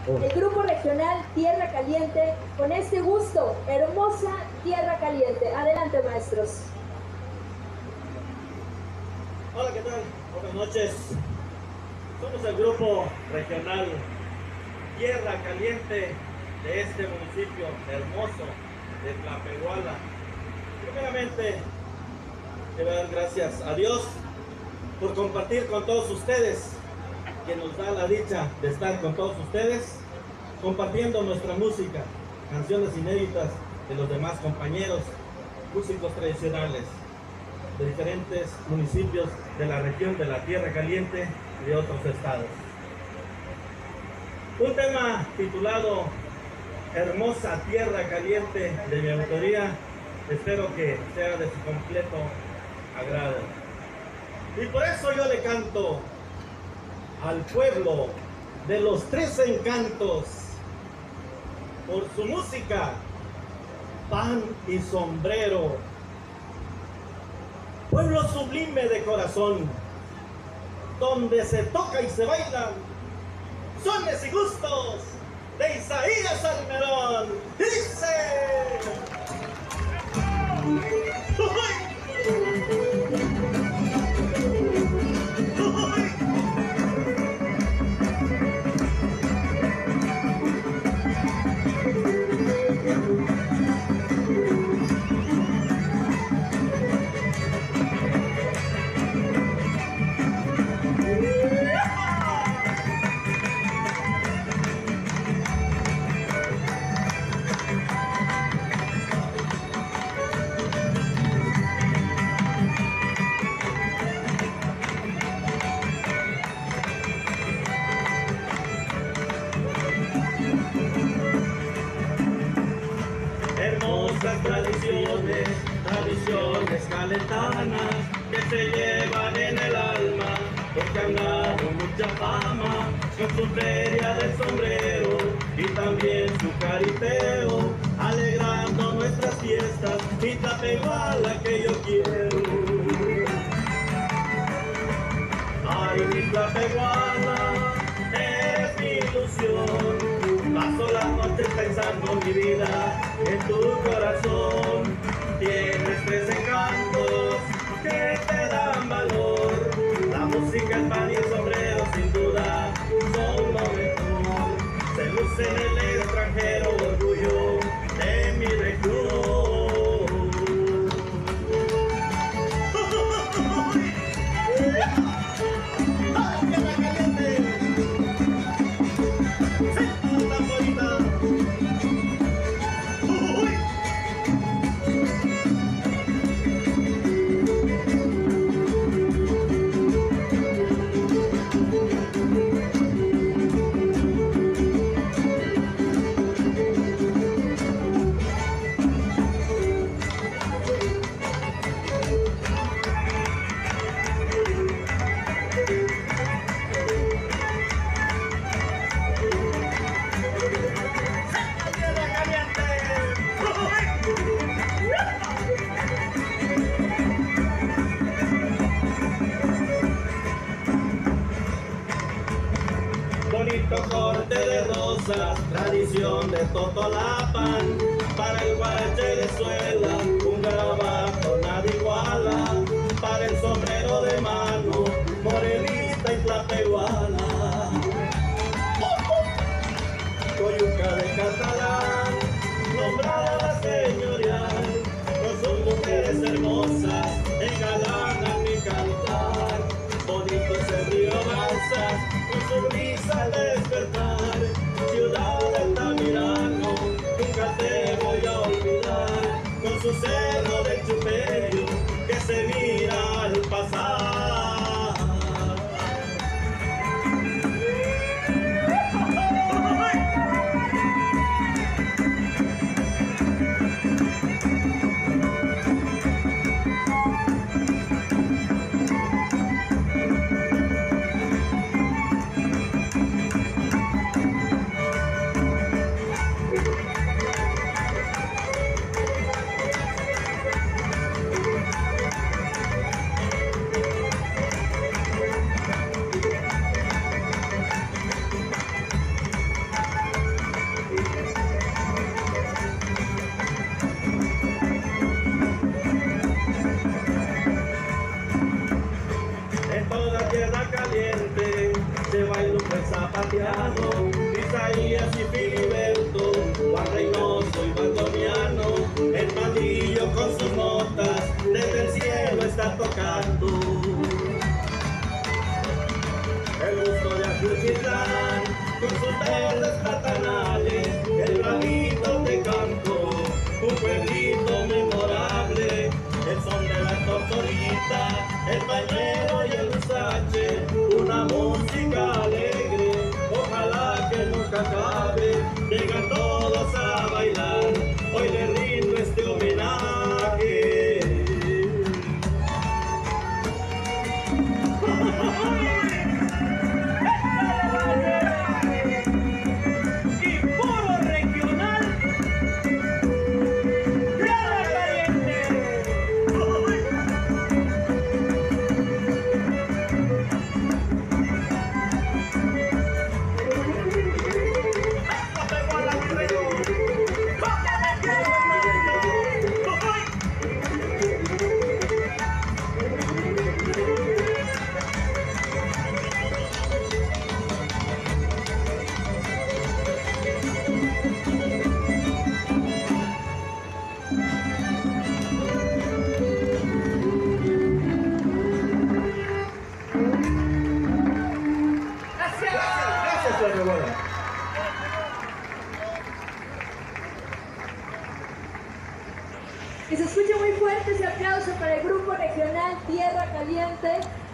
el Grupo Regional Tierra Caliente, con este gusto, hermosa Tierra Caliente. Adelante, maestros. Hola, ¿qué tal? Buenas noches. Somos el Grupo Regional Tierra Caliente de este municipio hermoso de Tlapehuala. Primeramente, quiero dar gracias a Dios por compartir con todos ustedes, que nos da la dicha de estar con todos ustedes, compartiendo nuestra música, canciones inéditas de los demás compañeros, músicos tradicionales de diferentes municipios de la región de la Tierra Caliente y de otros estados. Un tema titulado Hermosa Tierra Caliente, de mi autoría, espero que sea de su completo agrado. Y por eso yo le canto al pueblo de los tres encantos, por su música, pan y sombrero. Pueblo sublime de corazón, donde se toca y se bailan sones y gustos de Isaías Almerón. Dice: hermosas tradiciones calentanas que se llevan en el alma, porque han dado mucha fama con su feria del sombrero y también su cariteo, alegrando nuestras fiestas y Tlapehuala que yo quiero. Ay, mi Tlapehuala, eres mi ilusión. Paso las noches pensando mi vida en tu corazón. Tienes tres encantos que te dan valor. La música, el pan y el sombrero sin duda son lo mejor. Se luce en el extranjero, orgullo de mi región. ¡Ay, Tierra Caliente! Bonito corte de rosas, tradición de Totolapan, para el guarache de suela, un garabato nadie iguala, para el sombrero de mano, Morenita y Tlapehuala. Coyuca de Catalán, nombrada la señorial, con sus mujeres hermosas, engalanan mi cantar. Bonito ese río Balsas, con su brisa al despertar, ciudad de Tamirano, nunca te voy a olvidar, con su cerro de Chupeyo, Isaías y Filiberto, Juan Reynoso y Baldomiano, el pandillo con sus notas desde el cielo está tocando. El gusto de Ajuchitlán, con sus verdes platanales, el bravito de campo, un pueblito memorable, el son de la tortorita, el pañuelo y el huizache, una música alegre, ojalá que nunca acabe, llegan todos a bailar, hoy le rindo este homenaje. Que se escuche muy fuerte ese aplauso para el grupo regional Tierra Caliente.